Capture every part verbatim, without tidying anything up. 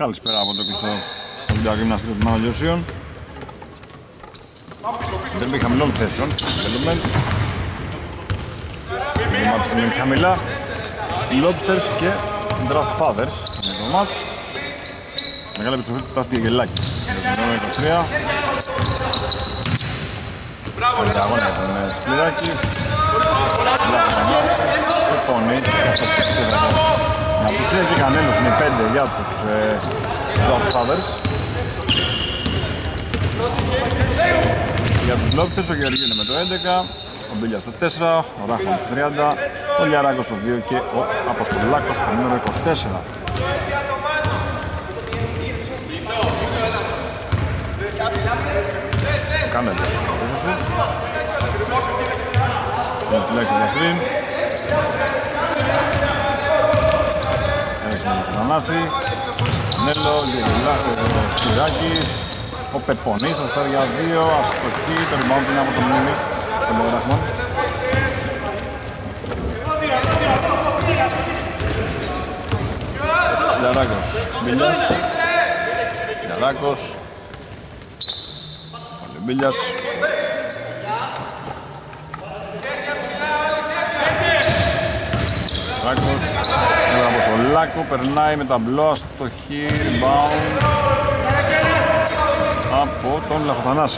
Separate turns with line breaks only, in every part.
Καλησπέρα από το κλειστό Ολυμπιακό Γυμναστήριο του Μανολιωσίων. Δεν μπει χαμηλών θέσεων. Development. Το μάτς είναι χαμηλά. Lobsters και Draft Fathers είναι το μάτς. Μεγάλη επιστροφή του Τάσου Διαγελάκη. Το είκοσι τρία. Πολύ αγώνα για τον Σπυράκη. Φωνής, να απουσία και κανένας είναι πέντε για τους Draft Fathers. Για τους Lobsters ο Γεωργίου είναι με το έντεκα, ο Μπίλιας στο τέσσερα, ο Ράχμαν στο τριάντα, ο Λιαράκος στο δύο και ο Αποστολάκος στο νούμερο είκοσι τέσσερα. Κάνετε στο θέση. Θα τουλάχιστον τα στριμ. Έχουμε τον Ανάση, Νέλο, Σπυράκης, ο Πεπονής, ο Στάρ για δύο, αστοχή, το rebound είναι από το Μνήμη, τον Ράχμαν. Λιαράκος, Μπίλιας, Λιαράκος, Μπίλιας. Λιαράκος, εδώ από στο Λάκο, περνάει με ταμπλό, αστοχή, rebound από τον Λαχοθανάση.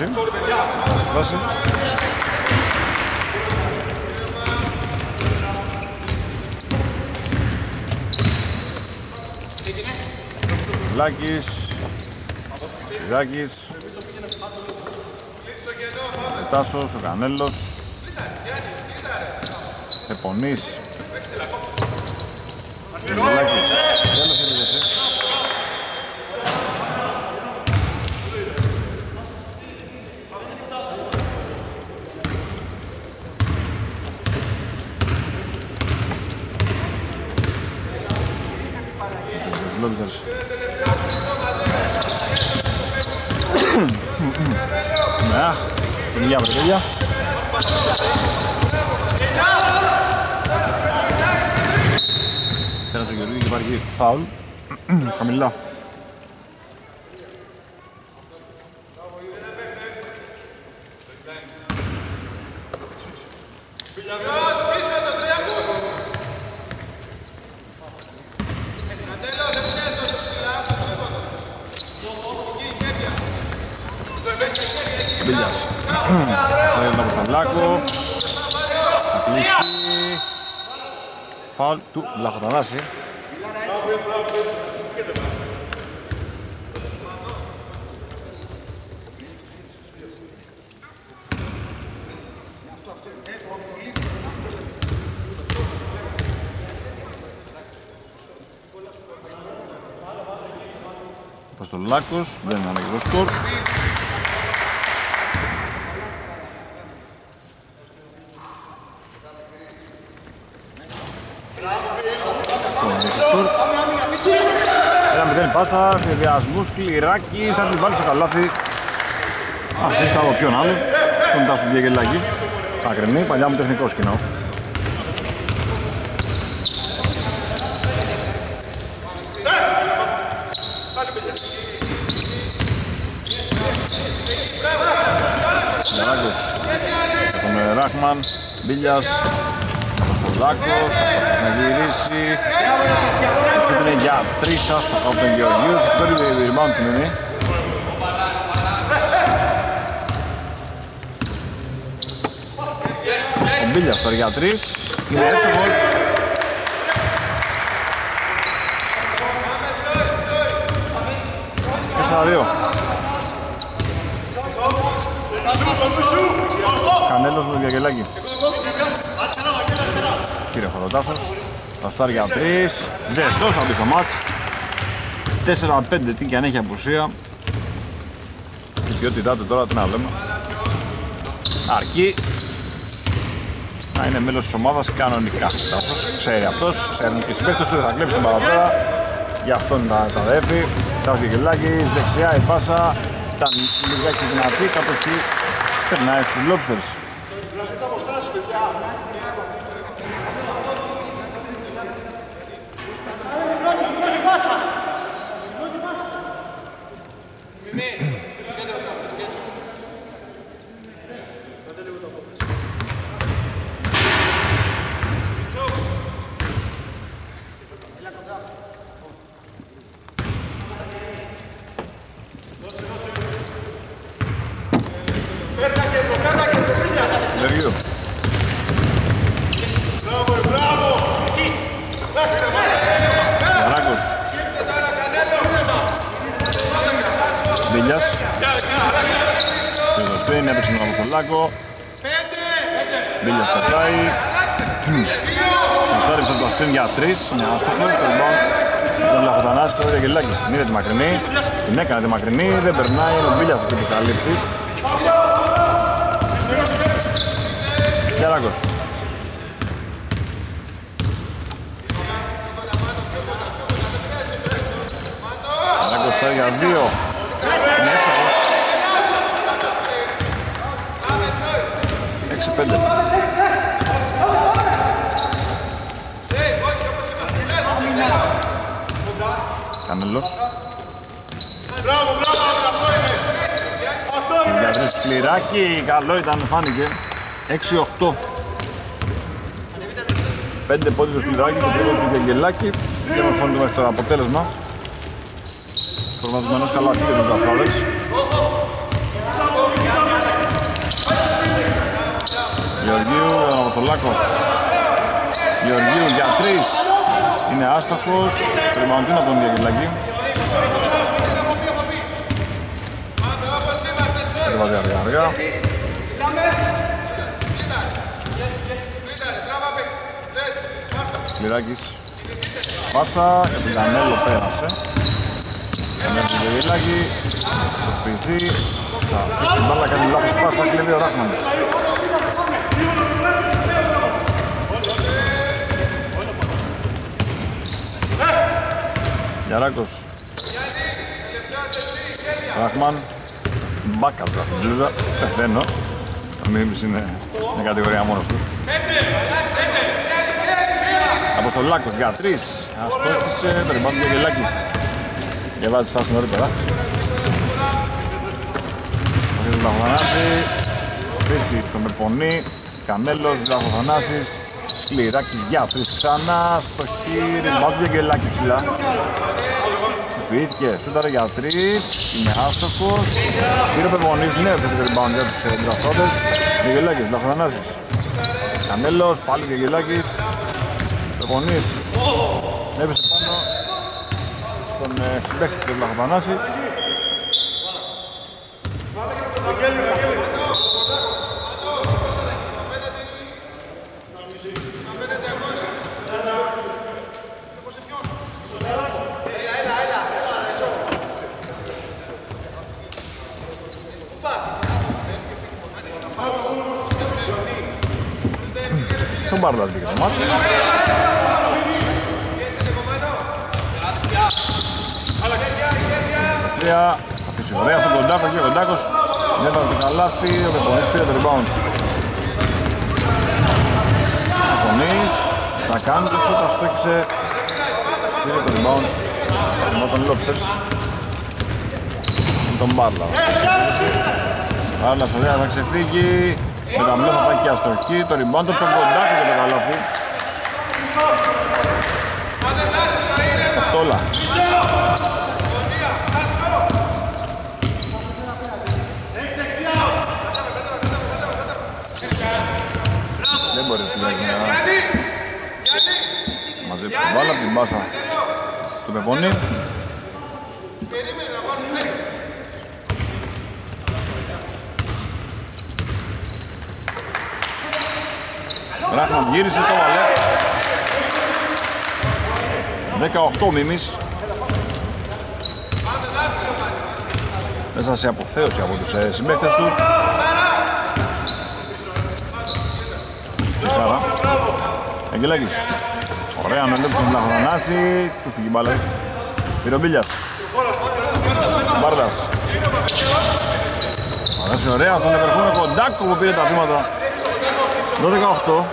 Λάκης, Σπυράκης, Τάσος, ο Κανέλος, Επονής, Λάκης, τέλος η επίδεση. Ναι, την υγεία με την παιδιά. Πέρασε ο Γεωργίου και υπάρχει φάουλ. Χαμηλά. Μπίλιας. Θα είναι από τον Λάκο. Θα κλείσει. Φάουλ του Λαχοθανάση. Αποστολάκος, δεν είναι ανάγκη το σκορ. Ένα μηδέν πάσα, διασμούς, Κληράκης, θα την βάλει στο καλάθι. Ασίστα από ποιον άλλο, τον Τάσο Διαγελάκη. Ακρινή, παλιά μου τεχνικό σκηνό. Λιαράκος, τον Ράχμαν, Μπίλιας, Αποστολάκος, να γυρίσει. Αυτό είναι για τρίσα στο από τον Γεωργίου, το παίρνει rebound του Μιμή. Ο Μπίλιας τώρα για τρεις, είναι εύστοχος. τέσσερα δύο. Κανέλος με το Διαγελάκη. Κύριε Χοροτάσος. Θα στάρει για τρεις. Ζεστός θα μπει στο μάτς. τέσσερα πέντε τι και αν έχει απουσία. Η ποιότητά του τώρα τι να λέμε. Αρκεί να είναι μέλος της ομάδας κανονικά. Τάσος ξέρει αυτός. Ξέρουν και οι συμπαίκτες του, θα κλέψει την παραπέρα. Γι' αυτόν τα, τα δεύει. Τάσος Διαγελάκης, δεξιά η πάσα. Ήταν λιγάκι δυνατή, κάπου εκεί περνάει στους Lobsters. δεν έπαιξε με τον Αποστολάκο. Μπίλιας κατάει. Στάριξε το σκριν για τρεις, είναι άστοχος. Το rebound τον Λαχοτανάση και ο Γελάκης. Την είδε τη μακρινή, την έκανε τη μακρινή, δεν περνάει, είναι ο Μπίλιας εκεί που καλύψει. Γιαράκος. Γιαράκος τώρα για δύο. Είναι εύκολος. έξι πέντε. Κανέλος. Κυριαδρής σκληράκι, καλό ήταν, φάνηκε. έξι οκτώ. πέντε πόντι το σκληράκι και τρία του Γεγγελάκη. Και μορφώνει μέχρι τώρα αποτέλεσμα. Προγραμματισμένος καλά και τους Δαφάδες. Γεωργίου, τον Αποστολάκο. Γεωργίου για τρεις. Είναι άστοχος. Τριμαντίνα από τον Γεγγελάκη. Δεν βάζει αργά αργά. Σκληράκης. Πάσα, για τον Κανέλο πέρασε. Κανέλος του Γεγγελάκη. Θα σπιθεί. Θα αφήσει την μπάλα, κάνει λάθος πάσα, κλέβει ο Ράχμαν. Γιαράκος. Ράχμαν. Μπάκας γράφει την μπλούζα. Πεθαίνω. Ο Μίμης είναι μια κατηγορία μόνος του. Αποστολάκος για τρεις. Αστόχησε. Το rebound του Γεγγελάκη. Και βάζει φάση νωρίτερα. Μαζί του Λαχοθανάση. Φύση στον Μεπονή. Κανέλος, Λαχοθανάσης. Σκληράκης για τρεις ξανά. Στοχή. Rebound του Γεγγελάκη ψηλά. Σπίθηκε, σούταρε για τρεις, είναι άστοχος. Πήρε ο Πεπονής, νέο και το rebound για τους εντραφτώντες. Γεγγελάκης, Λαχοθανάσης. Κανέλος, πάλι Γεγγελάκης. Πεπονής, έπεσε πάνω στον συμπαίχτη του Λαχοθανάση. Τον Μπάρλας μπήκε το μάτς. Αστρία, αφήσει ωραία στον Κοντάκο και ο Κοντάκος έβαζε το καλάθι, ο Πεπονής πήρε το rebound. Ο Πεπονής θα κάνει το σούτ, αστόχησε, πήρε το rebound με τον Λόπτερς. Με τον Μπάρλα. Μπάρλας ωραία θα ξεφύγει. Με τα μπλό θα πάει και αστοχή, το rebound από τον Κοντάκο και το καλάθι. Οχτόλα. Δεν μπορεί να μαζέψει την μπάλα από την μπάσα του Πεπονή. Ράχμαν γύρισε, το βάλε. δεκαοκτώ Μίμης. Μέσα σε αποθέωση από τους ε, συμπαίκτες του. Ψυχάρα. Αγγελάκης. Ωραία, αναλέψει τον Λαχοθανάση. Του φύγει μπάλα. Πήρε ο Μπίλιας. Μπάρδας. Αρέσει ωραία, στον επερχόμενο Κοντάκο που πήρε τα βήματα. δώδεκα οκτώ.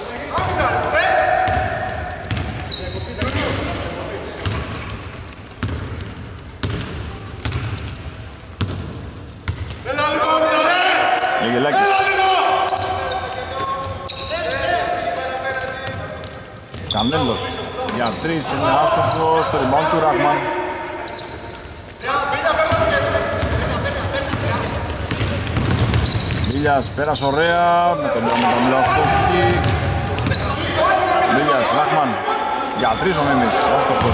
Γεγελάκης. Κανέλος για τρεις, είναι άστοχος στο rebound του Ράχμαν. Μίλιας πέρασε ωραία με τον Μπραμμανταμλό αυτό εκεί. Μίλιας, Ράχμαν για τρεις ο Μίμης, άστοχος.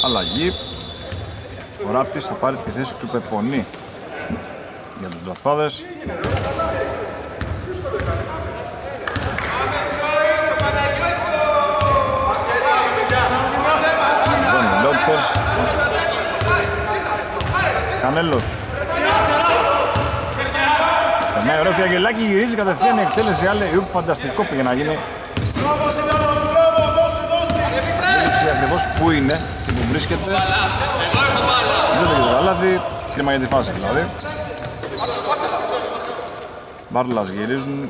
Αλλαγή. Ο Ράπτης θα πάρει τη θέση του Πεπονή για τους Δραθφάδες. Ζώνη Λότσπερς. Κανέλος. Περνάει ωραίο Αγγελάκη, γυρίζει κατευθείαν η εκτέλεση. Άλλη ουπ, φανταστικό πήγε να γίνει. Δεν ακριβώς που είναι και που βρίσκεται. Δεν το καταλάβει, κρίμα για τη φάση δηλαδή. Μπάρλας γυρίζουν.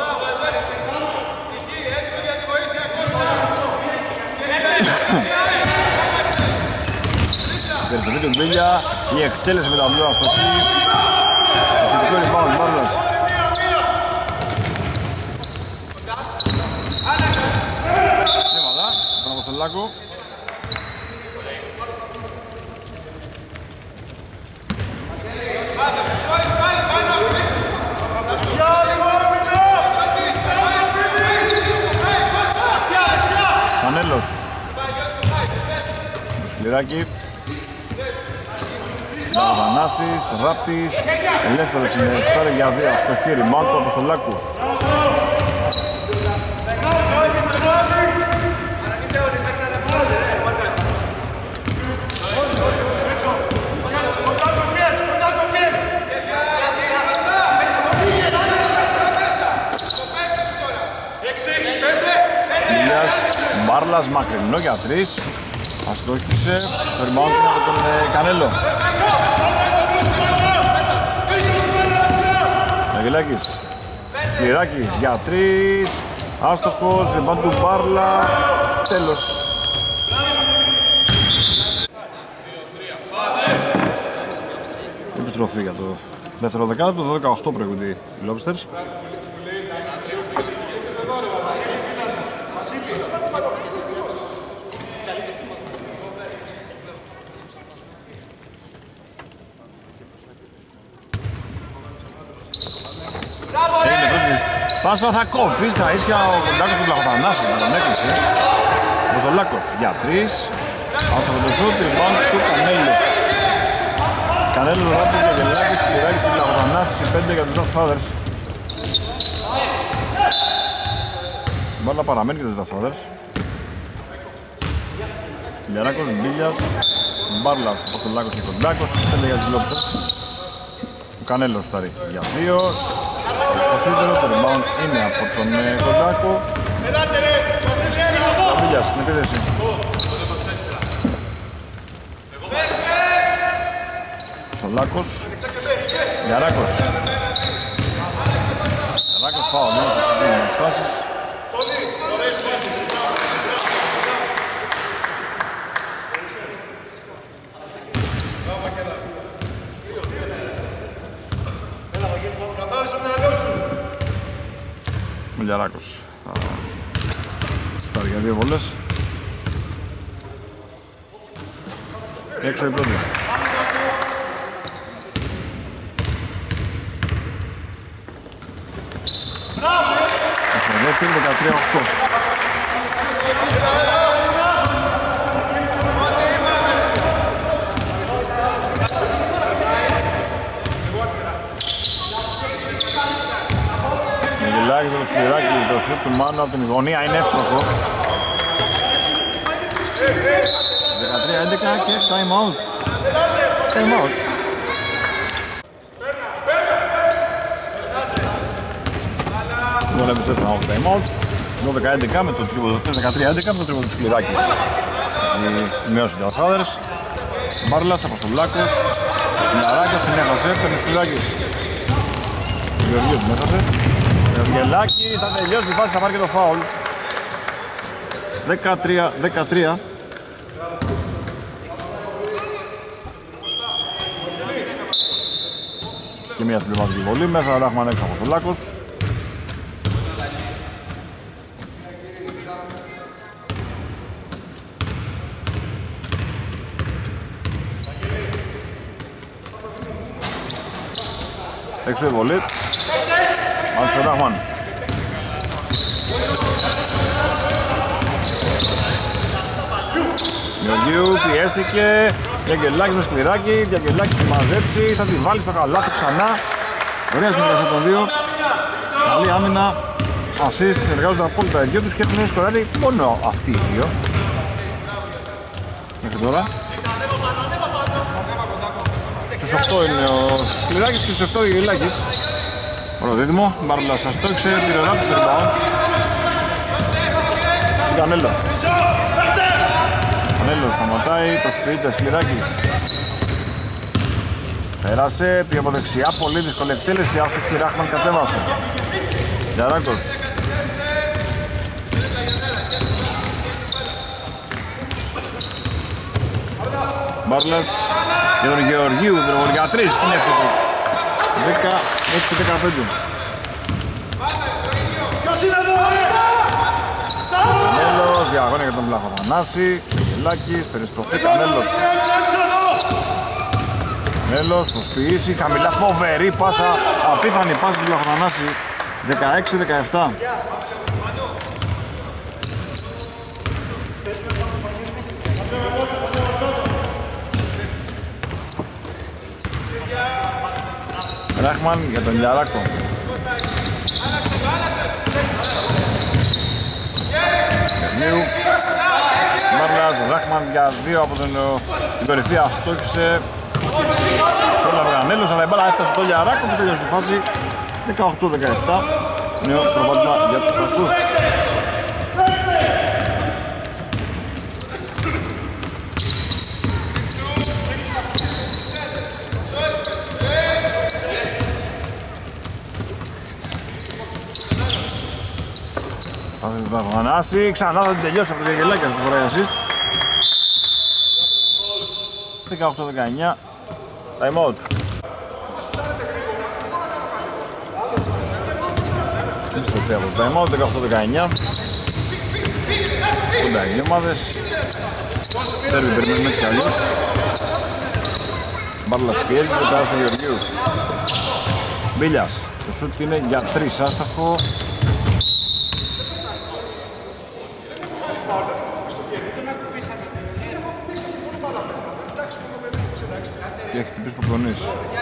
Περιστατή του Μπίλια, η εκτέλεση με τα μπλούα στο χ. Αστυπικό rebound, Μπάρλας. Σήματα, τον Αποστολάκο. Κανέλος. Το Σκληράκι. Δανάσης, Ράπτης. Ελεύθερος είναι, φτάρει για δύο στο χέρι. Μάκο από στο Λάκου. Μπάρλας μακρινό για τρεις. Αστόχησε. Το rebound είναι από τον ε, Κανέλο. Αγγελάκης. Σπυράκης για τρεις. Άστοχος. Rebound του Μπάρλα. Τέλος. Επιστροφή για το δεύτερο δεκάλεπτο. δώδεκα οκτώ προηγούνται οι Lobsters. Πάσα θα κόβει στα ίσια ο Κοντάκος του Πλαχοθανάση με τον έκλεισε. Ο Ζολάκος για τρεις. Από το σούτ, rebound του Κανέλου. Κανέλου, Ράπτης, Γελάκης, Πληράκης του Πλαχοθανάση σε πέντε για τους Godfathers. Μπάλα παραμένει και τους Godfathers. Λιαράκος, Μπίλιας, Μπάρλας, Αποστολάκος και Κοντάκος, πέντε για τους Lobsters. Ο Κανέλος θα ρίχνει για δύο. Το σύντερο, το rebound είναι από τον Κοντάκο. Καμπίλιας στην επίδεση. Στολάκος. Γιαράκος. Γιαράκος πάω νέος στο συγκεκριμένο της φάσης. Μιλιαράκος θα για δύο βολές. Έξω η πρώτη. Στο δεύτερο δεκατρία οκτώ. Μιλάγεις από το Σκληράκι, το σουτ του Μάνου από την γωνία είναι εύστοχο. δεκατρία έντεκα και time out. Time out. Δεν επιστρέφει να έχω time out. δώδεκα έντεκα με το τρίποδο, δεκατρία έντεκα με το τρίποδο του Σκληράκι. Μειώσει το Godfathers. Μπάρλας, Αποστολάκος. Λαράκας την έχασε, παίρνει ο Σκληράκης. Ο Γεωργίου την έχασε. Γελάκης θα τελειώσει τη φάση, θα πάρει και το φάουλ. δεκατρία δεκατρία. Και μια συμπληρωματική βολή μέσα, αλλά έχουμε ανέξει από το Λάκος. Έξω η βολή. Μάλιστα Ράχμαν. Γεωργίου πιέστηκε, Διαγγελάκης με σκληράκι, Διαγγελάκης τη μαζέψει, θα τη βάλει στο καλάθι ξανά. Ωραία συνεργασία των δύο, καλή άμυνα, assist, συνεργάζονται απόλυτα οι δυο τους και έχουν σκοράρει μόνο αυτοί οι δύο μέχρι τώρα. Στους οκτώ είναι ο Σκληράκης και στους οκτώ ο Διαγγελάκης. Ωραίο δίδυμο, Μπάρλας σας το έξε, πήρε στο rebound. Κανέλο. Κανέλο σταματάει, προσποιείται Σκληράκης. Πέρασε, πήγε από δεξιά, πολύ δύσκολη εκτέλεση, άστοχη Ράχμαν κατέβασε. Γιαράκος. Μπάρλας για τον Γεωργίου, για τρεις και είναι εύκολος. δεκαέξι δεκαπέντε. Κανέλος, διαγώνια για τον Βλαχοθανάση, Γελάκης, περιστροφή, Κανέλος. Κανέλος, προσποιήσει, χαμηλά, φοβερή πάσα, απίθανη πάσα του Βλαχοθανάση, δεκαέξι δεκαεπτά. Ράχμαν για τον Λιαράκο. Κερνίου. Μάρλας, Ράχμαν για δύο από τον, την κορυφή, αστόχισε. Πρόλαβε Κανέλος, αλλά η μπάλα έφτασε στο Λιαράκο και τέλειωσε τη φάση. δεκαοκτώ δεκαεπτά. Νέο προβάδισμα για τους Αστρασκούς. Θα τον Θανάση, ξανά θα την τελειώσει από το Διαγγελάκη αυτή τη φορά η assist. δεκαοκτώ δεκαεννιά, time out. Ιστοσία από το time out, δεκαοκτώ δεκαεννιά. Κοντά οι ομάδες. Σέρβι περιμένουμε έτσι κι αλλιώς. Μπάρλας πιέζει και περάσει τον Γεωργίου. Μπίλιας, το σούτ είναι για τρεις, άσταχο. Και έχει χτυπήσει προπονείς.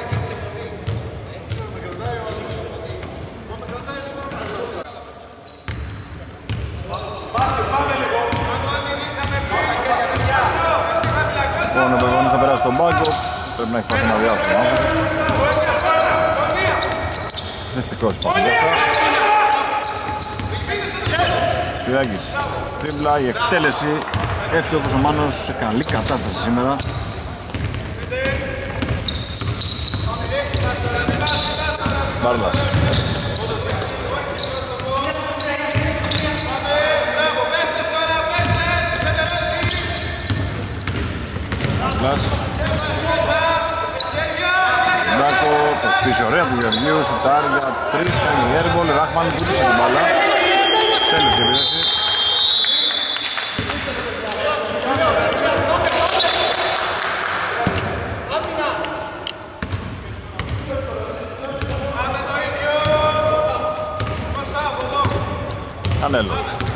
Λοιπόν, ο Πεδόνης θα περάσει στον πάγκο. Πρέπει να έχει πάθει ένα διάστημα. Δυστυχώς υπάρχει αυτά. Σπυράκης, τρίμπλα, η εκτέλεση. Έφτιαξε όπως ο Μάνος σε καλή κατάσταση σήμερα. Μπάρλας. Μπάρλας. Μπράκο, προσπίσει ωραία του Γεωργίου, σουτάρει για τρεις, κάνει airball, Ράχμαν βούτησε την μπάλα. Τέλος η επίδεση. Κανέλος.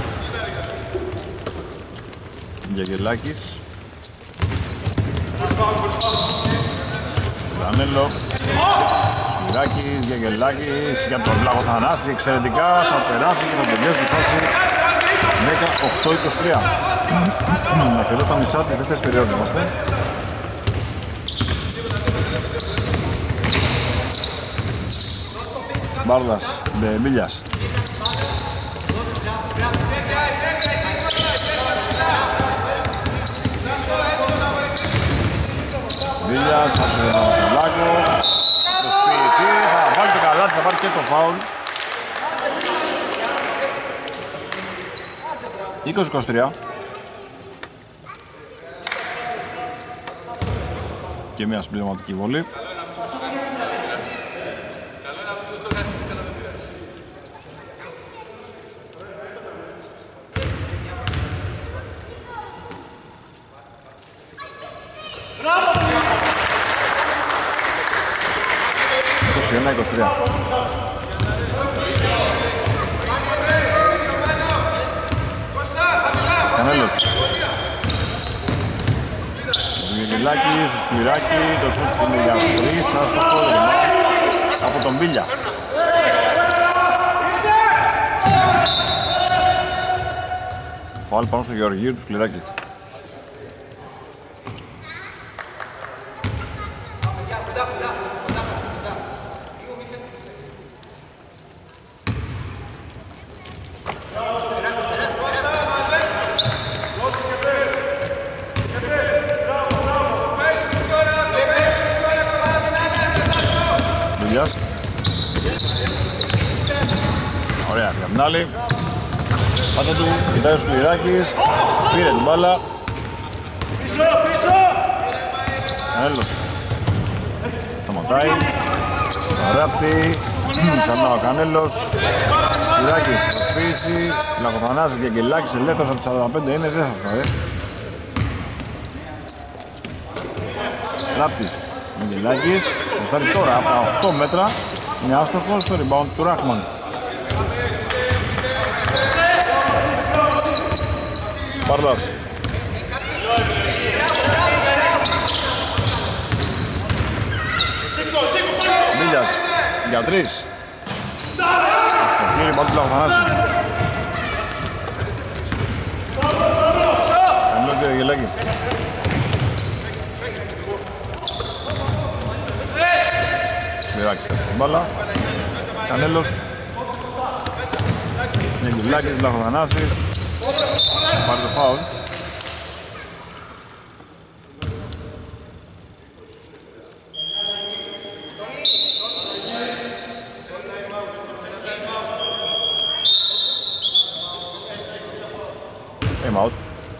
Διαγγελάκης. Κανέλο. Σκληράκης, Διαγγελάκης για τον Βλαχοθανάση. Εξαιρετικά θα περάσει και θα τελειώσει τη φάση δεκαοκτώ είκοσι τρία. Ακριβώς στα μισά της δεύτερης περίοδου είμαστε. Μπάρλας, Μπίλιας. Βίλιας, θα σου δίνω στον Λάκο. Προσποιηθεί, θα βάλει το καλάτι, θα πάρει και το φάουλ. είκοσι είκοσι τρία. Και μια συμπληρωματική βολή. είκοσι ένα είκοσι τρία. Κανέλος. Αγγελάκης, στο Σπυράκι, το σούτ είναι για τρεις, άστοχο, από τον Μπίλια. Φάουλ πάνω στο Γεωργίου του Σκληράκη. Ωραία, για την άλλη. Πάτα του, κοιτάει ο Σκληράκης, πήρε την μπάλα. Πίσω, πίσω! Κανέλος. Σταματάει. Ράπτη. Ξανά ο Κανέλος. Σκληράκης, προσπίση. Λακοθανάσης και Αγγελάκης, ελεύθερος από τις σαράντα πέντε είναι, δεν θα φτάσει. Ράπτης. Αγγελάκης. Προστάρει τώρα από τα οκτώ μέτρα. Είναι άστοχος στο rebound του Ράχμαν. Μπάρλας. Μίλιας για τρεις. Στο χείρι πάνω του Λαγοθανάση. Κανέλος για Αγγελάκη. Σκληράκης κάτσε την μπάλα. Κανέλος. Αγγελάκης, Λαγοθανάσης. Πάρει το φάουλ. Time out.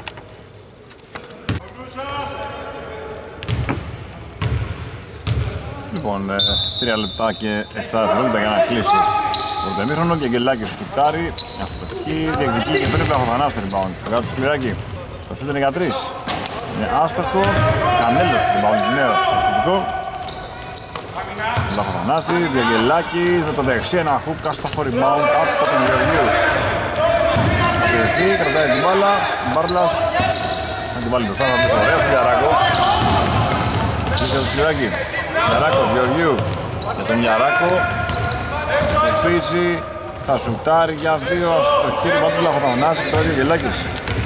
Λοιπόν, τρία λεπτά και επτά δευτερόλεπτα για να κλείσει το πρωτοεμίχρονο και Αγγελάκης στο σουτάρι. Αστοχή, διεκδικεί και πρέπει να χωθανάσει το rebound. Βγάζει το Σκληράκι. Το σούτ είναι για τρεις. Είναι άστοχο. Κανέλος στο rebound είναι ευθυντικό. Λαχοθανάσει, Αγγελάκης με το δεξί ένα χουκ άστοχο rebound από τον Γεωργίου. Απειριστεί, κρατάει την μπάλα. Μπάρλας. Να την βάλει μπροστά, θα πει ωραία στον Γιαράκο. Είσαι το Σκληράκι. Γιαράκος, Γεωργίου για τον Γιαράκο. Το σπίση, θα σουτάρει για δύο στο χείρι πάνω του Λαχοθανάση και το ίδιο Γελάκης.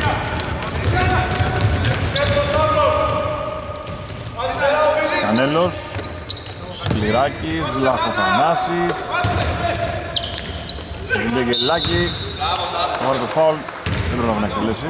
Κανέλος, Σκληράκης, Λαχοθανάσης. Είναι Γελάκη. Θα βάλει το φάουλ, δεν πρέπει να εκτελέσει.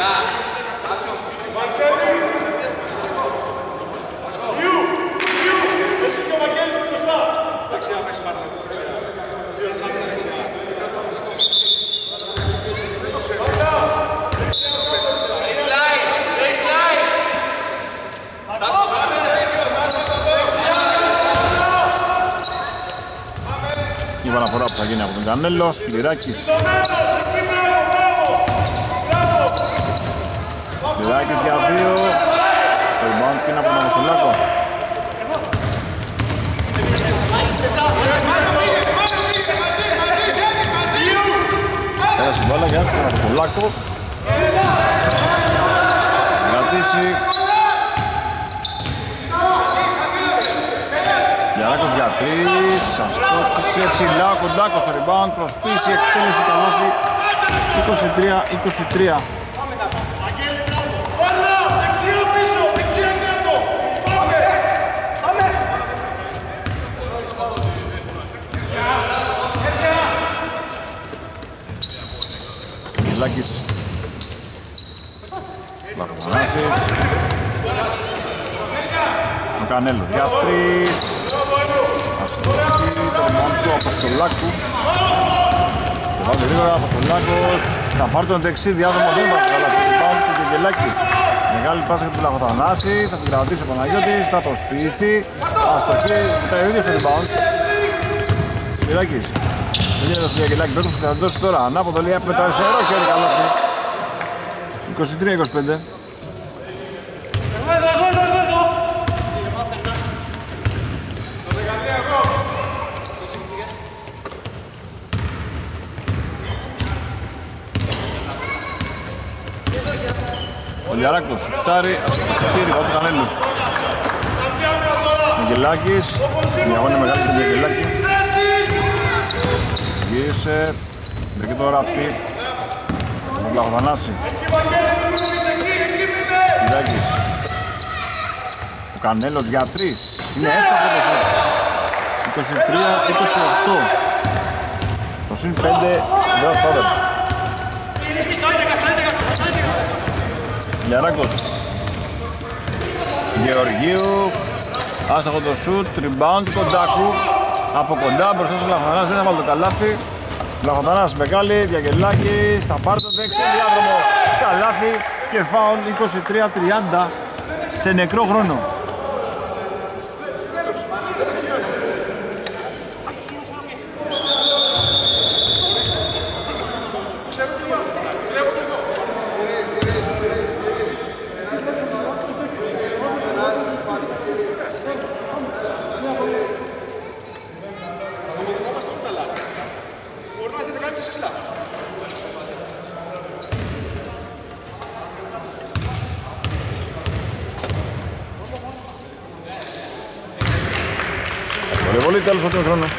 Η επαναφορά που θα γίνει από τον Κανέλο, Σκληράκης. Σκληράκης για δύο. Το rebound είναι από τον Αποστολάκο. Πέρασε η μπάλα για τον Αποστολάκο. Κρατήσει. Γιαράκος για τρεις, αστόχησε ψηλά, ο Κοντάκος στο rebound, προσπίση, εκτέλεση καλάθι, είκοσι τρία είκοσι τρία. Γελάκης, Λαχοθανάσης, ο Κανέλος για τρεις. Αστοχή, το rebound του Αποστολάκου. Και βάζει γρήγορα ο Αποστολάκος. Θα πάρει τον δεξί διάδρομο, δεν θα βγάλει το rebound του και Γελάκη. Μεγάλη πάσα για τον Λαχοθανάση, θα την κρατήσει ο Παναγιώτης, θα το σπίθει. Αστοχή, κοιτάει ο ίδιος το rebound. Γελάκης. Δεν γίνεται στο Γελάκη, πρέπει να το δώσει τώρα. Ανάποδο λέει με το αριστερό χέρι καλάθι. είκοσι τρία είκοσι πέντε. Ο Γιαράκος, σουτάρει, αστοχή, ριμπάουντ του Κανέλου. Αγγελάκης, η αγώνα είναι μεγάλη και την Αγγελάκη. Γύρισε, βρήκε το ράφτη. Στον Βλαχοθανάση. Σπυράκης. Ο Κανέλος για τρεις. Είναι έστοχο το σουτ. είκοσι τρία είκοσι οκτώ. Το συν πέντε Δρας Φάδερς. Λιαράκος. Γεωργίου. Άστοχο το σουτ. Rebound Κοντάκου. Από κοντά μπροστά στο Βλαχοθανάση. Δεν θα βάλει το καλάθι. Βλαχοθανάς μεγάλη, Διαγγελάκης, θα πάρει το δεξί διάδρομο, καλάθι και φάουλ είκοσι τρία τριάντα σε νεκρό χρόνο. Πολύ τέλος από τον χρόνο.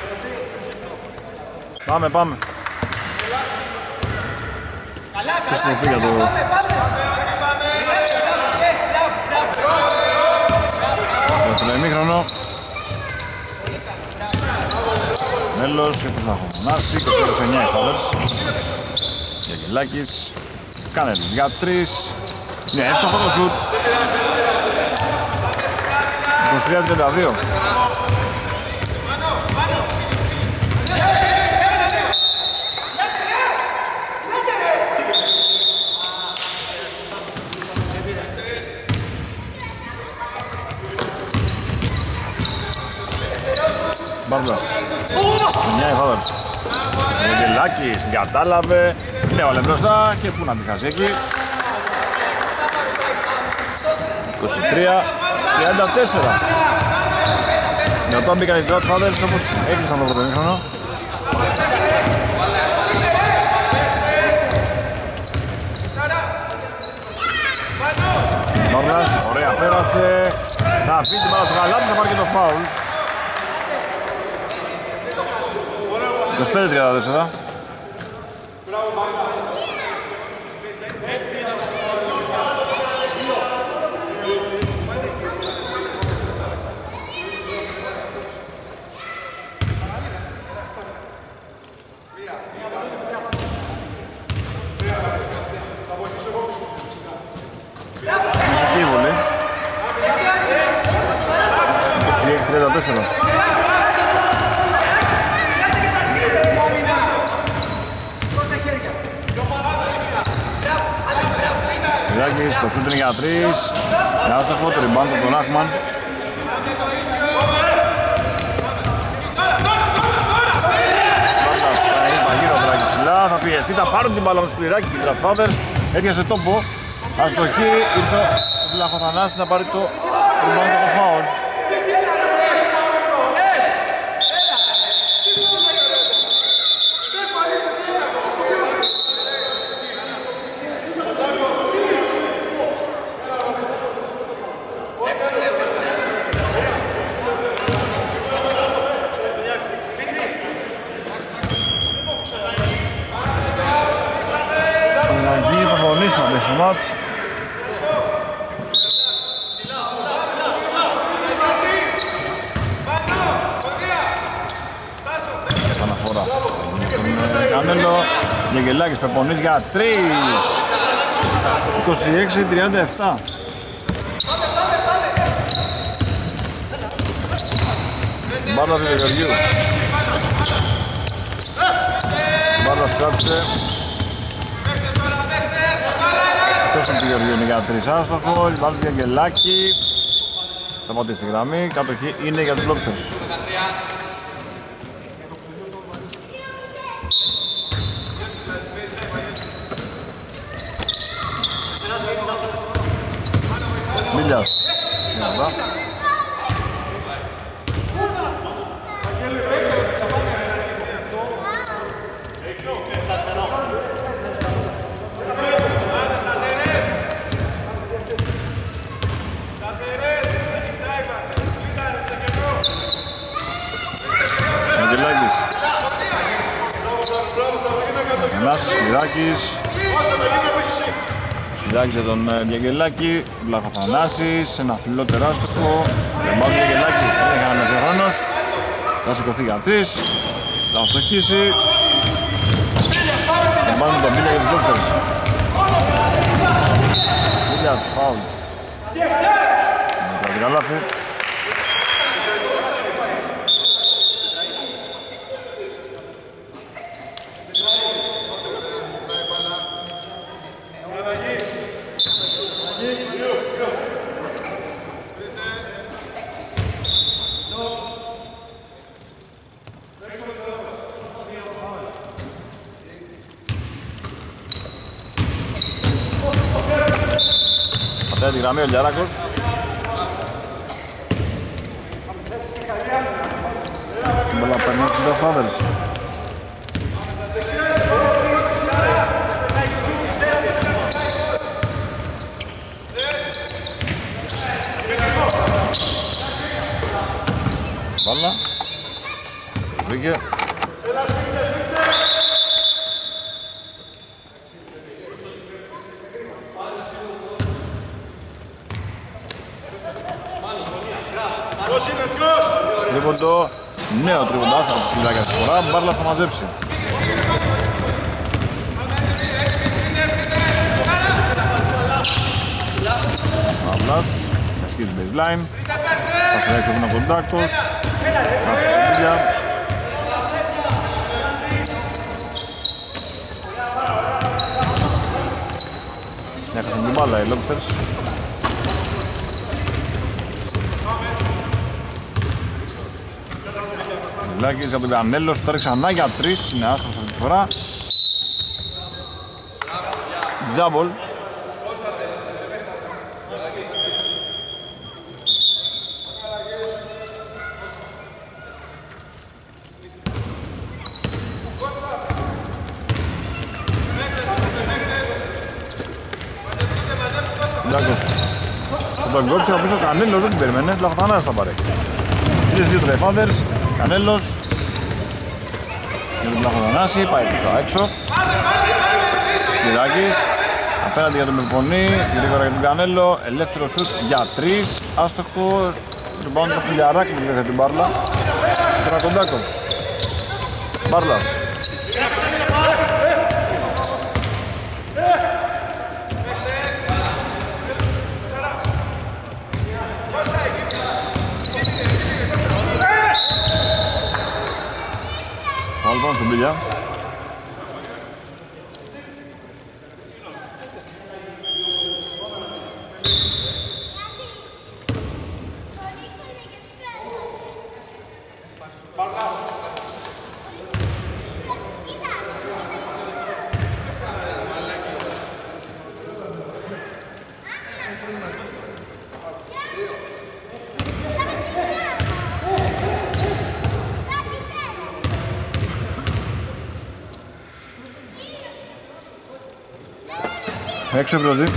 Πάμε, πάμε. Και συνεχθεί για το... Για τον ημίχρονο. Μέλος και τους Ναχομονάση, είκοσι εννιά οι Φάδερς. Γιαγγελάκης. Κανέλης για τρεις. Ναι, έστοχο το σουτ. είκοσι τρία τριάντα δύο. Μπάρλας, εννιά η Φάδερς. Γεγελάκης την κατάλαβε, ναι βάλε μπροστά και πού να τη χάσει εκεί. είκοσι τρία τριάντα τέσσερα. Μετά μπήκαν οι Drought Fathers όπως έκλεισαν το πρωτομήχρονο. Μπάρλας, ωραία πέρασε. Θα αφήσει την μπάλα του Γαλάτη, θα πάρει και το φάουλ. είκοσι πέντε τριάντα τέσσερα. Μισή βολή. είκοσι έξι τριάντα τέσσερα. Μιλάκης, το σούτ είναι για τρεις. Για άστοχο, το rebound από τον Άχμαν. Μάρτας κάνει παγίδα ο Δράκη ψηλά. Θα πιεστεί, θα πάρουν την μπάλα με το Σπυράκη και η Drought Fathers. Έπιασε τόπο. Αστοχή, ήρθε ο Βλαχοθανάσης να πάρει το rebound από το φάουλ. Μάτς. Αναφορά. Κανέλο, Γεγελάκης, Πεπονής για τρεις. είκοσι έξι τριάντα επτά. Μπάρλας του Γεωργίου. Μπάρλας κράτησε. Τόσο του Γεωργίου είναι για τρεις άστοχο, βάζει για Αγγελάκη. Θα πατήσει στη γραμμή, κατοχή είναι για τους Lobsters. Μίλιας. Ένας Σπυράκης. Σπυράκης για τον Διαγγελάκη. Βλαχοθανάσης, ένα φιλό τεράστιο. Ρεμπάουν Διαγγελάκη, δεν έκανε με χρόνος. Θα σηκωθεί για τρεις. Θα αστοχίσει. Ρεμπάουν τον Μπίλια για τους Δόκτορες. Μπίλιας, φάουλ. Με το καλάθι. Πατάει τη γραμμή ο Λιαράκος. Μπορεί να περνάει στους Godfathers. Βάλα. Βρήκε. Τρίποντο, νέο τρίποντο, άστρο από τη φυλάκια στη φορά, Μπάρλας θα μαζέψει. Μπάρλας, θα σκίζει baseline, θα σε έξω από τον Τάκος, θα σε σκίδια. Έχασαν την μπάλα οι Lobsters. Λάκης από τον Κανέλος, τώρα ξανά για τρεις, είναι άστρος αυτή τη φορά. Τζάμπολ. Λάκος. Θα τον κόψει από πίσω ο Κανέλος, δεν την περιμένει, Βλαχοθανάσης θα πάρει. Τρεις δύο Godfathers. Κανέλος για τον Βλαχοθανάση, πάει προς τα έξω. Σπυράκης απέναντι για τον Μερπονή, γρήγορα για τον Κανέλο, ελεύθερο σουτ για τρεις, άστοχο, rebound το Χιλιαράκι που δεν την μπάρλα. Τρακοντάκος, Μπάρλας. Πάμε στον Μπίλια. Έξω πρώτη.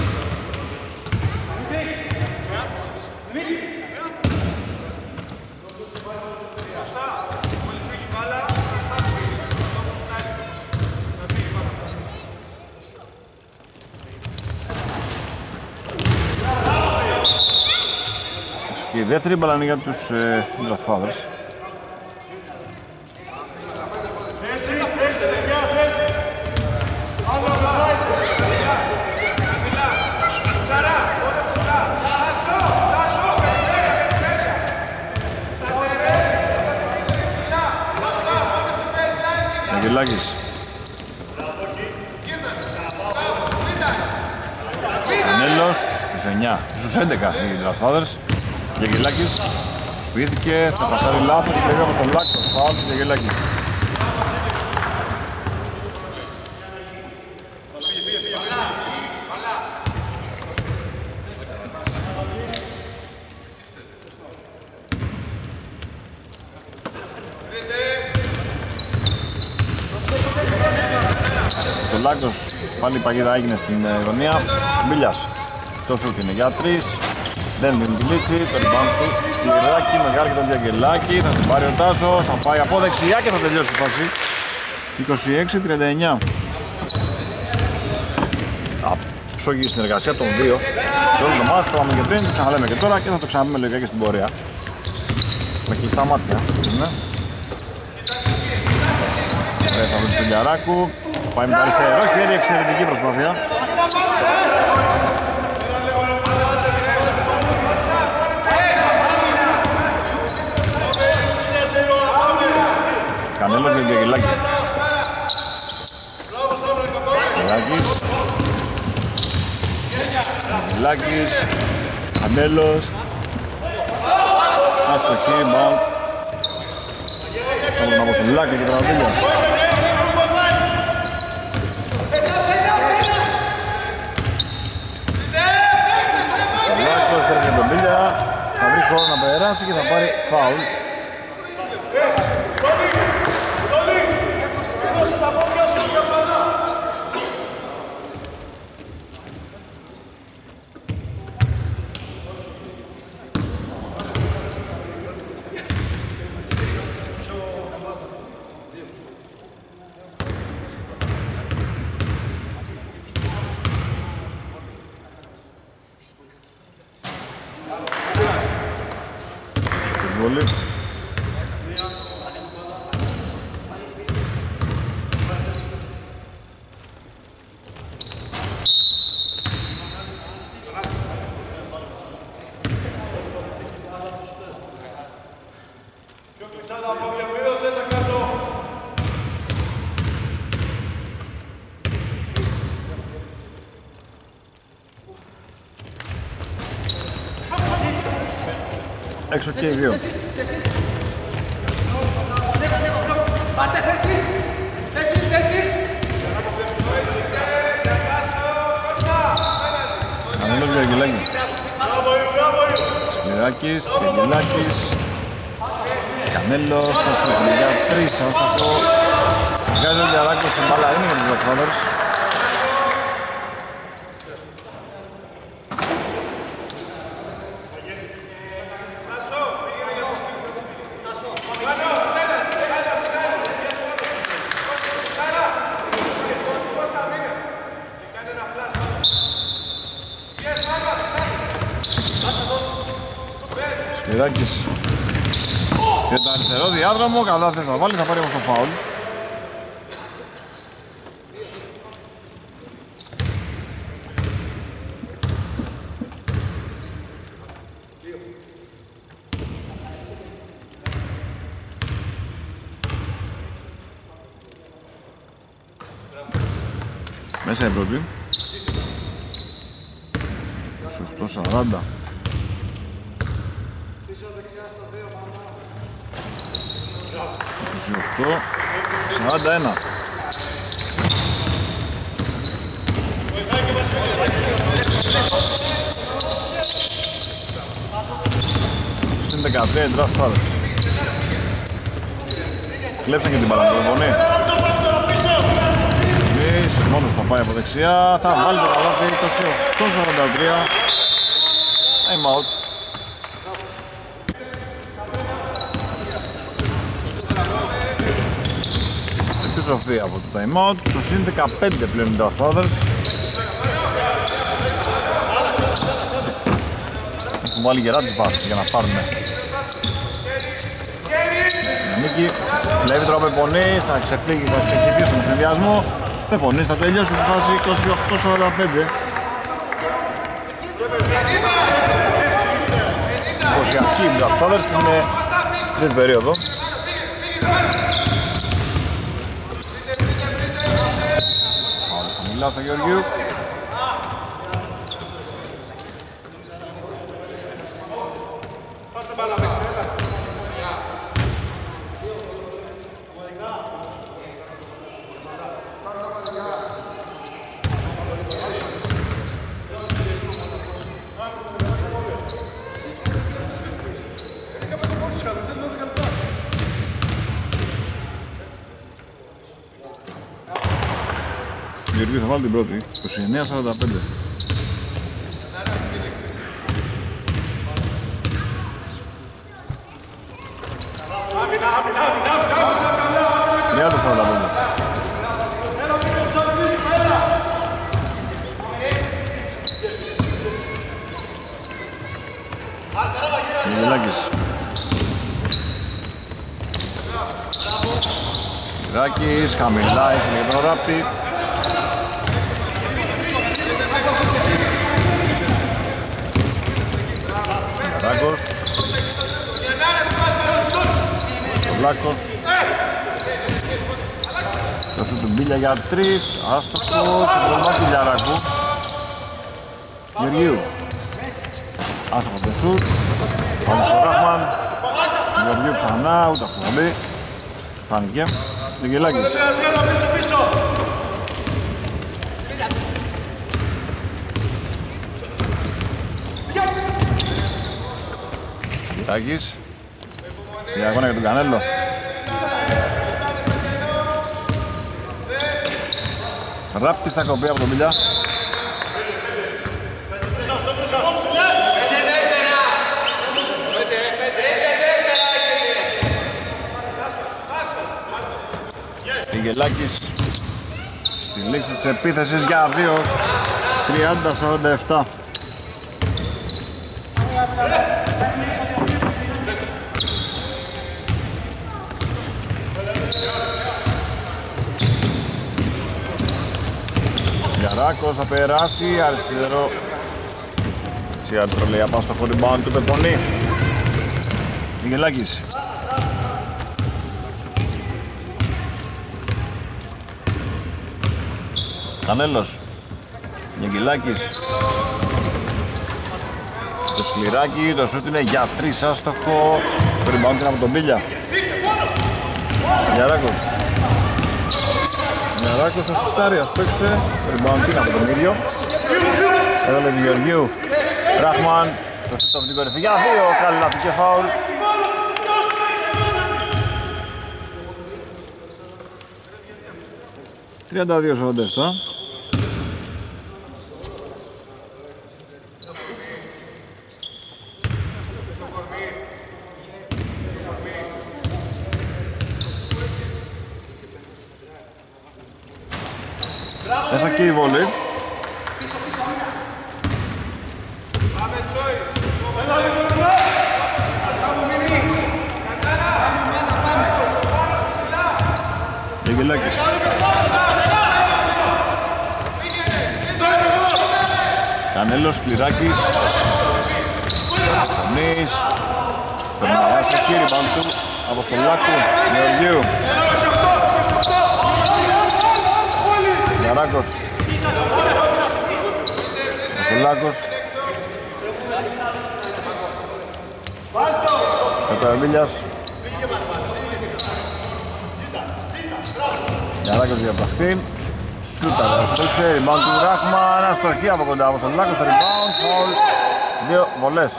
Και η δεύτερη μπάλα είναι για τους ε, Godfathers. Αγγελάκης. Κανέλος στους εννιά, στους έντεκα οι Godfathers. Αγγελάκης φύθηκε, θα πασάρει λάθος και πήγαμε στον Λάκτος. Φάουλ του Αγγελάκη. Ο Λάκτος πάλι η παγίδα έγινε στην γωνία. Μπίλιας. Το σούτ είναι για τρεις. Δεν δίνει τη λύση. Το rebound του Σπυράκη. Μεγάλη και τον Διαγγελάκη. Θα την πάρει ο Τάσος. Θα πάει από δεξιά και θα τελειώσει τη φάση. είκοσι έξι τριάντα εννιά. εξόχη η συνεργασία των δύο σε όλο το μάτι. Το είπαμε και πριν, το ξαναλέμε και τώρα και θα το ξαναπούμε λογικά και στην πορεία. Με κλειστά μάτια. Ωραία, θα βρει του Λιαράκου. Πάει με το αριστερό χέρι, εξαιρετική προσπάθεια. Κανέλος για Γελάκη. Γελάκης. Γελάκης. Κανέλος. Αστοχή, μπαμ. Πάμε να πω στο Λάκη και Τραβίλιας. Στο Λάκος πέρασε τον Μπίλια. Θα βρει χώρο να περάσει και θα πάρει φάουλ. Έξω και οι δύο.
Πάτε θέσεις! Θέσεις, θέσεις!
Ανέλος Γεωργιλάκης. Σπυράκης, Γεωργιλάκης. Κανέλος, θα σου για τρεις, άσταχο. Βγάζει ο Λιαράκος στην μπάλα, είναι για τους Black Brothers. Σπυράκης και το αριστερό διάδρομο, καλά θες να βάλει, θα πάρει όμως το φάουλ. Μέσα η πρώτη είκοσι οκτώ σαράντα. είκοσι οκτώ σαράντα ένα. Συν δεκατρία οι Draft Fathers. Κλέψαν και την παραπροπονή. Εμείς μόνος θα πάει από δεξιά. Θα βάλει το καλάθι είκοσι οκτώ σαράντα τρία. Time out. Επιστροφή από το time out. Στο συν δεκαπέντε πλέον οι Draft Fathers. Έχουν βάλει γερά τις βάσεις για να πάρουν. Νίκη, βλέπει τώρα Πεπονής, θα ξεφύγει, θα ξεχυθεί στον εφηδιασμό. Πεπονής θα τελειώσει τη φάση είκοσι οκτώ σαράντα πέντε. Εικοσιακή οι Draft Fathers στην τρίτη περίοδο. Μιλάω στον Γεωργίου. Γεωργίου θα βάλει την πρώτη, είκοσι εννέα σαράντα πέντε. τριάντα σαράντα πέντε. Γελάκης. Γελάκης, χαμηλά, έχει για τον Ράπτη. Ράκος. Βλάκος. Το σου του Μπίλια για τρεις, άστοχο, και το βάζει του Λιαράκου. Γεωργίου. Άστοχο το σουτ, πάλι στο Ράχμαν. Γεωργίου ξανά, ούτε αυτό θα μπει. Φάνηκε. Γελάκης. Γελάκης. Η αγώνα για τον Κανέλο. Ράπτη στα κοπή από τον Μπίλια. Γελάκης στη λήξη της επίθεσης για δύο τριάντα σαράντα επτά. Γιαράκος θα περάσει, αριστερό. Έτσι αριστερό λέει απάστοχο rebound του Πεπονή. Γελάκης. Κανέλος. Γελάκης. Το σκληράκι, το σούτ είναι για τρεις άστοχο. Το rebound είναι από τον Μπίλια. Γιαράκος. Γιαράκος θα σουτάρει, ας παίξε. Το rebound είναι από τον ίδιο. Εδώ λέει του Γεωργίου. Ράχμαν. Το σούτ από την κορυφή για δύο. Καλή λάθη και φάουλ. τριάντα δύο σαράντα επτά. Μέσα και η βολή. Γελάκης. Κανέλος, Σκληράκης. Νης. Περνάει στο χείρι πάνω του. Αποστολάκου. Γεωργίου. Γιαράκος. Αποστολάκος. Καταβίλιας. Γιαράκος για τα σκριν. Σούτα, στόξε, rebound του Ράχμαν, αστοχή από κοντά, από τον Λάκο στο rebound, foul, δύο βολές.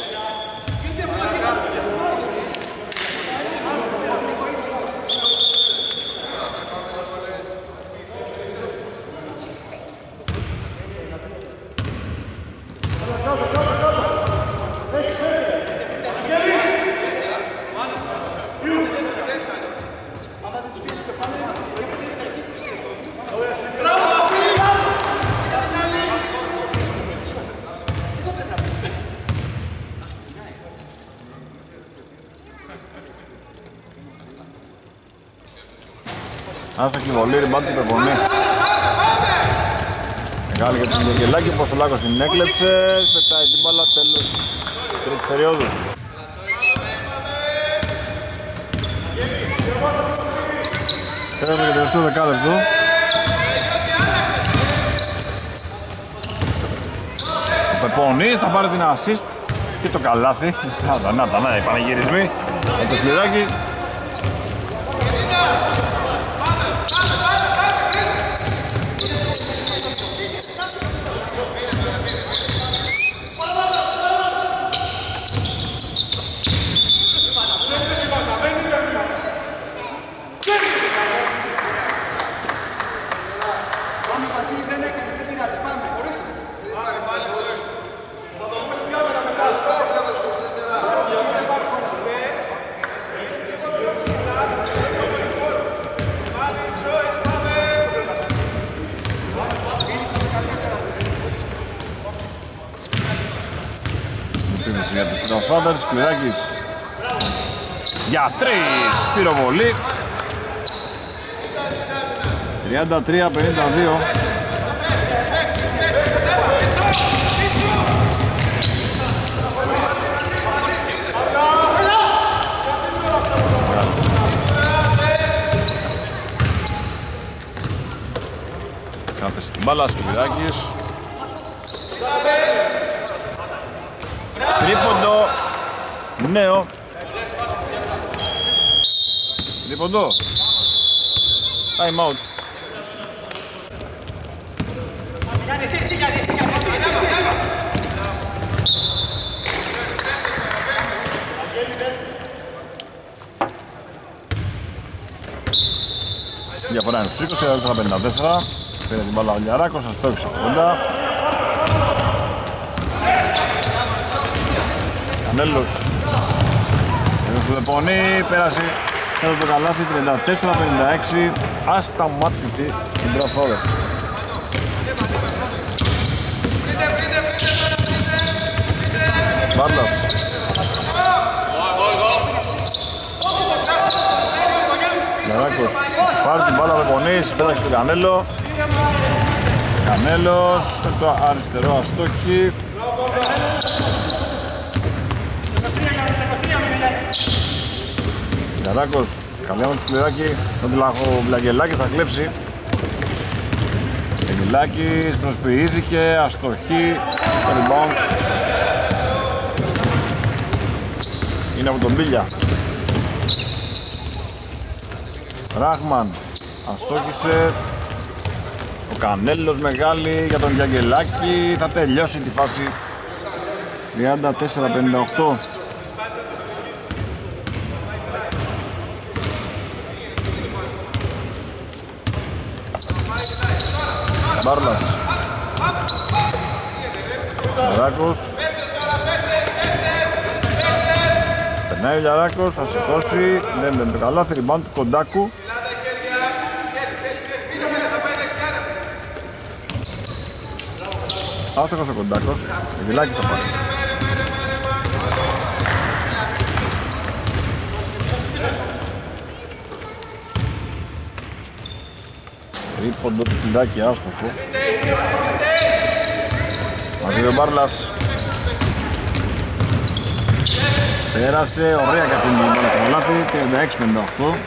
Άστοχη βολή, rebound του Πεπονή. Μεγάλη για τον Γελάκη, ο Αποστολάκος την έκλεψε. Πετάει την μπάλα, τέλος τρίτης περίοδου. Τέλος για το τελευταίο δεκάλεπτο. Ο Πεπονής θα πάρει την assist και το καλάθι. Να τα, να τα, να οι πανηγυρισμοί. Με το Σκληράκι. Επιστρέφει το Φάντερ, Σκληράκης για τρεις, πυροβολή. τριάντα τρία πενήντα δύο. Κάθεσε την μπάλα, Σκληράκης. Τρίποντο νέο. Τρίποντο. Time out. Διαφορά είναι στους είκοσι, τέσσερα πενήντα τέσσερα. Πήρε την μπάλα ο Λιαράκος, σας το έξω κοντά. Κανέλος. Ένας του Δεπονή, πέρασε κάτω το καλάθι, τριάντα τέσσερα πενήντα έξι. Ασταμάτητη την προφόρεση. Μπάρλας. Λιαράκος. Πάρει την μπάλα Δεπονής, πέταξε τον Κανέλο. Κανέλος, με το αριστερό αστόχι. Λιαράκος, καλή άμα του Σκληράκη, τον Βλαγγελάκης θα κλέψει. Εγγελάκης προσποιήθηκε, αστοχή, το rebound. Είναι από τον Πίλια. Ράχμαν, αστόχησε. Ο Κανέλος μεγάλη για τον Γιαγγελάκη, θα τελειώσει τη φάση. τριάντα τέσσερα πενήντα οκτώ. Μπάρλας. Λιαράκος. Περνάει ο Λιαράκος, θα σηκώσει. Δεν είναι το καλάθι, rebound του Κοντάκου. Άστοχος ο Κοντάκος. Ο Γιλάκης θα πάρει. Τρίποντο του Φιντάκη, άστοχο. Μαζί ο Μπάρλας. Πέρασε, ωραία κατήμη την μπάλα στο λάθη, τριάντα έξι πενήντα οκτώ.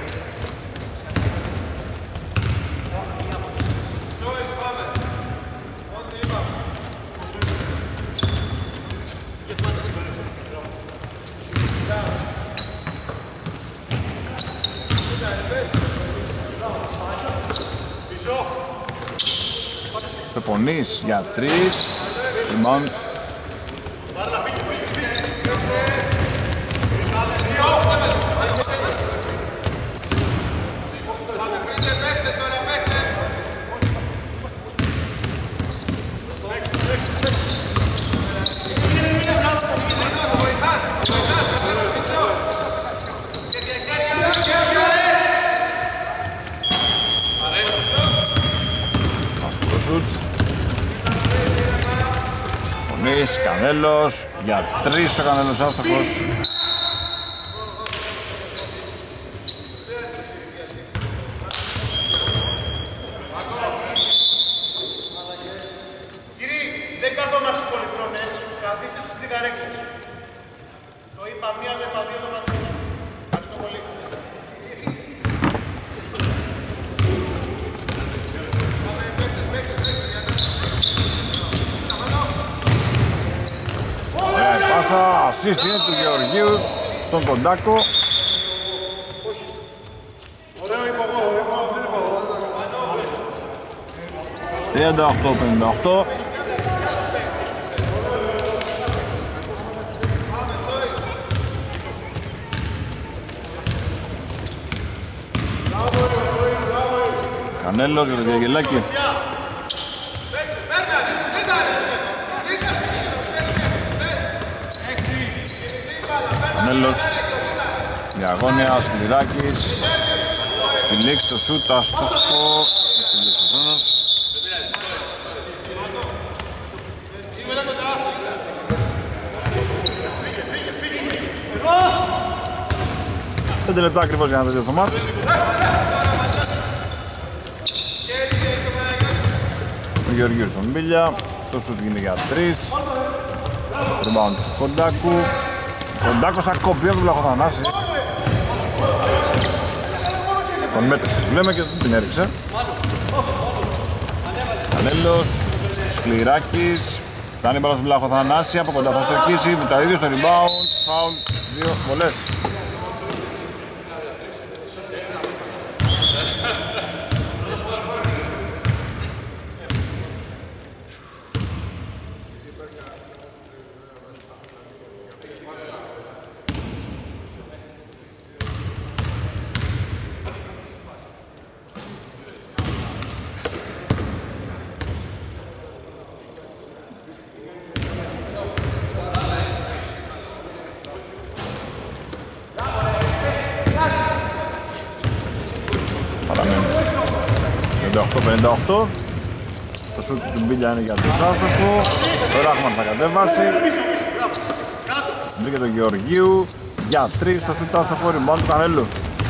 Πεπονής για τρεις. Rebound. Κανέλος, για τρεις ο Κανέλος άστοχος.
Κύριοι, δεν καθόμαστε στις πολυθρόνες, καθίστε στις κρυγαρέκλες. Το είπα μία, το είπα δύο, το είπα τρία. Ευχαριστώ πολύ.
Πάσα, assist είναι του Γεωργίου στον Κοντάκο.
Ωραίο είπα εγώ, δεν είπα εγώ.
τριάντα οκτώ πενήντα οκτώ. Κανέλος για το Διαγγελάκη. Κανέλος, διαγώνια, Σκληράκης. Στη λήξη το σούτ, αστόχο. Τελείωσε ο χρόνος. πέντε λεπτά ακριβώς για να τελειώσει το μάτς. Ο Γεωργίου στον Μπίλια, το σουτ γίνεται για τρεις. Rebound του Κοντάκου. Κοντάκος θα κοπεί από τον Βλαχοθανάση. Τον μέτρησε που λέμε και δεν την έριξε. Κανέλος, Σκληράκης. Φτάνει μπάλα στον Βλαχοθανάση, από κοντά θα στοχίσει, με τα ίδια στο rebound. Φάουλ, δύο βολές. πενήντα οκτώ. Το σούτ του Μπίλια είναι για το άστοχο. Το Ράχμαν θα κατέβασει. Βρήκε τον Γεωργίου για τρεις. Το σούτ άστοχο, rebound του Κανέλου.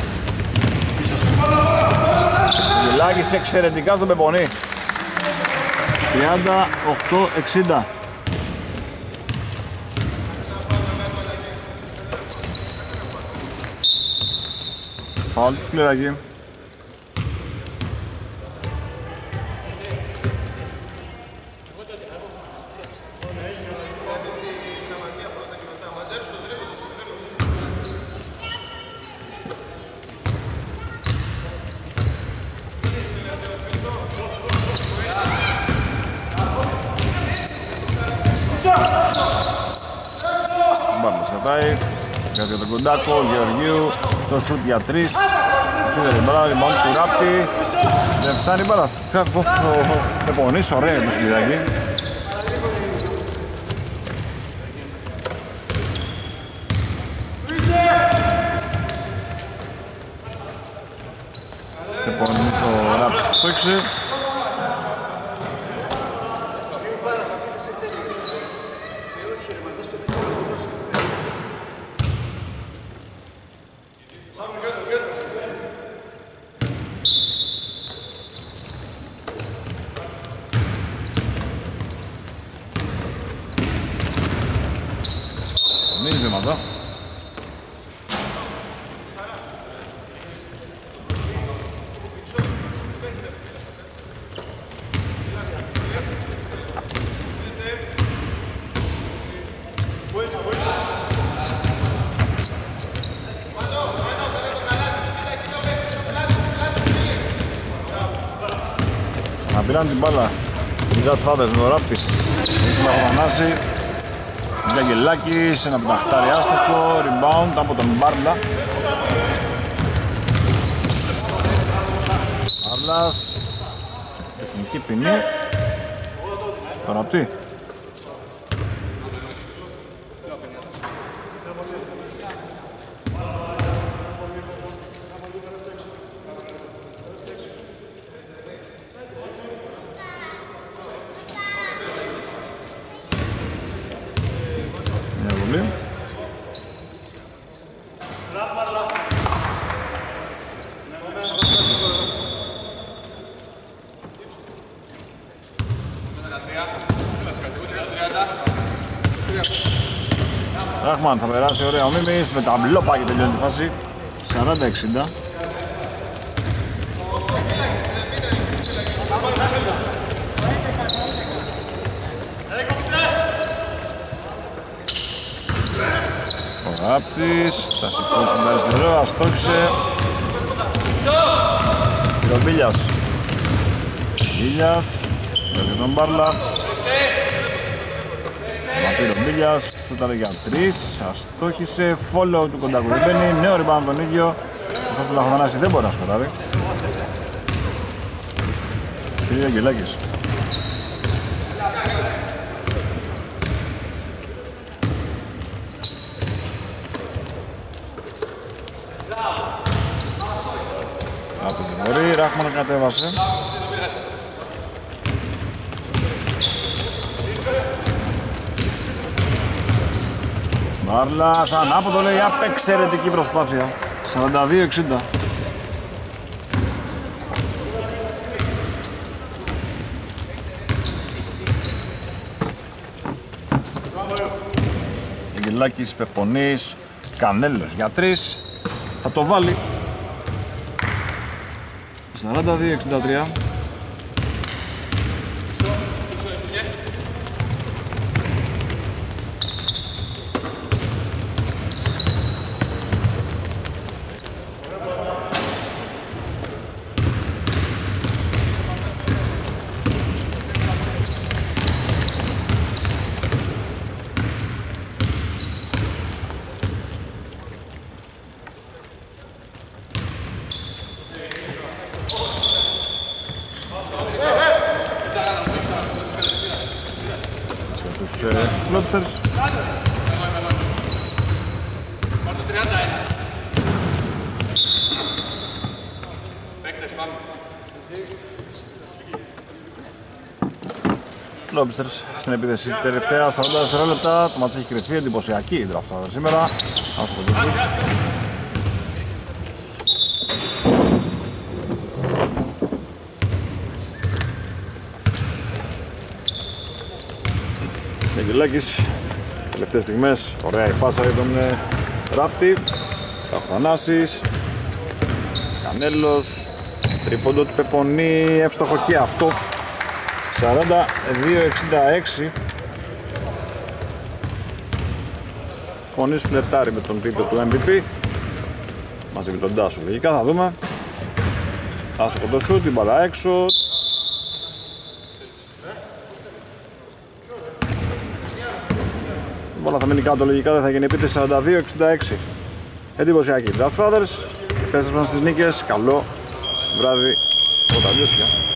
Μιλάγησε εξαιρετικά στον Πεπονί. τριάντα οκτώ εξήντα. Φάουλ του Σκληράκη. Κάτι για τον Κοντάκο, Γεωργίου, το σουτ για τρεις. Το σουτ για την μπάλα, rebound του Ράπτη. Δεν φτάνει μπάλα. Το πονείς, ωραία το σκυλάκι. Και πονεί το Ράπτη στο έξι. Πήραν την μπάλα οι Godfathers με το Ράπτη. Ήθελα να Μανάση. Τζαγγελάκης, ένα από τα χτάρι άστοχο. Rebound από τον Μπάρλα. Μπάρλας. Εθνική ποινή. Το Ράπτη. Ράχμαν θα περάσει ωραία ο Μίμης με τα μπλόπα και τελειώνει τη φάση. σαράντα εξήντα. Ο Ράπτης θα σηκώσει την αριστερό, αστόχισε. Και ο Μπίλιας. Μπίλιας, παίζει τον Μπάρλα. Ματήρ ο Μπίλιας, σούταρε για τρεις, αστόχισε, follow του Κοντάκου δεν μπαίνει, νέο rebound τον ίδιο. Ωστόσο το Λαχοδανάση δεν μπορεί να σκοτάρει. Κύριε Αγγελάκης. Άπης δεν μπορεί, Ράχμαν κατέβασε. Μπάρλας, ανάποδο λέει, απεξαιρετική προσπάθεια. σαράντα δύο εξήντα. Αγγελάκης, Πεπονής, Κανέλος για τρεις. Θα το βάλει. σαράντα δύο εξήντα τρία. Lobsters. Lobsters στην επίθεση τελευταία σαράντα δευτερόλεπτα. Το μάτς έχει κρυφθεί, εντυπωσιακή η draft σήμερα. Ας το κοντήσουμε. Αγγελάκης, τελευταίες στιγμές, ωραία η πάσα για τον ε, Ράπτη. Θανάσης, Κανέλος, τρίποντο του Πεπονή, εύστοχο και αυτό. σαράντα δύο εξήντα έξι. Πονής φλερτάρει με τον τίτλο του εμ βι πι μαζί με τον Τάσο λογικά, θα δούμε. Άστοχο το σουτ, την μπαλά έξω. Όλα θα μείνει κάτω λογικά, δεν θα γίνει επίθεση. Σαράντα δύο εξήντα έξι. Εντυπωσιακή. Draft Brothers, πέσασαν στις νίκες. Καλό βράδυ. Ποταλιούσια.